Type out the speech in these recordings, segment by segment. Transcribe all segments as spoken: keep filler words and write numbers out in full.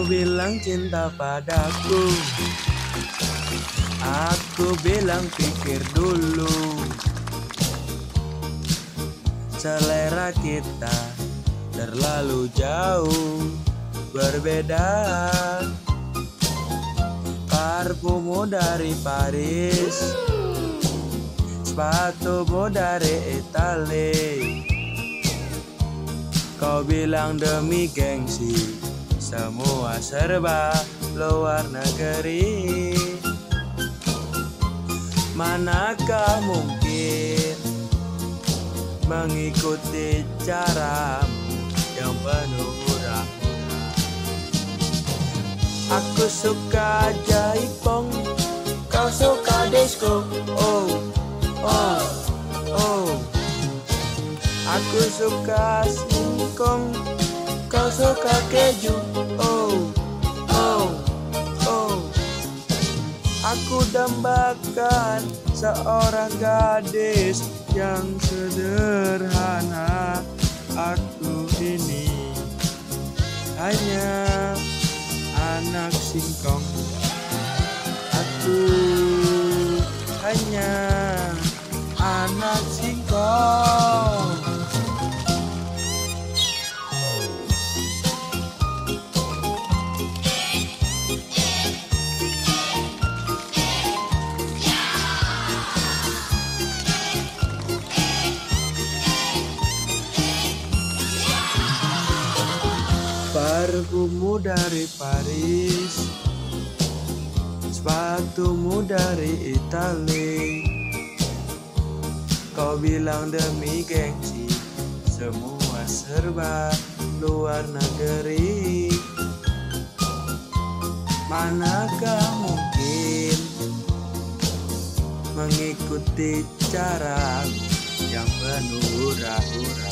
bilang cinta padaku, aku bilang pikir dulu. Selera kita terlalu jauh berbeda. Parfummu dari Paris, sepatumu dari Itali. Kau bilang demi gengsi, semua serba luar negeri. Manakah mungkin mengikuti caramu yang penuh hura-hura. Aku suka jaipong, kau suka disco. Oh, oh, oh. Aku suka singkong, kau suka keju. Oh, oh, oh. Aku dambakan seorang gadis yang sederhana. Aku ini hanya anak singkong. Aku hanya anak singkong. Parfummu dari Paris, sepatumu dari Itali. Kau bilang demi gengsi, semua serba luar negeri. Manakah mungkin mengikuti cara yang penuh hura-hura.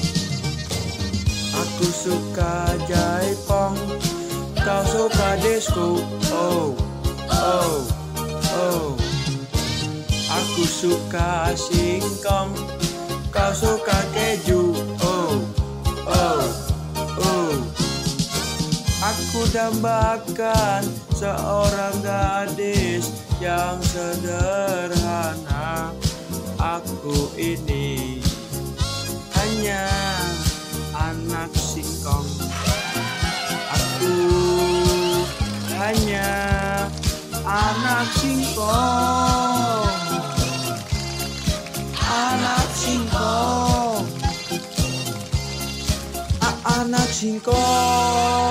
Aku suka jaipong, kau suka disco. Oh, oh, oh. Aku suka singkong, kau suka keju. Oh, oh, oh. Aku dambakan seorang gadis yang sederhana. Aku ini hanya anak singkong. Aku hanya anak singkong. Anak singkong. A anak singkong.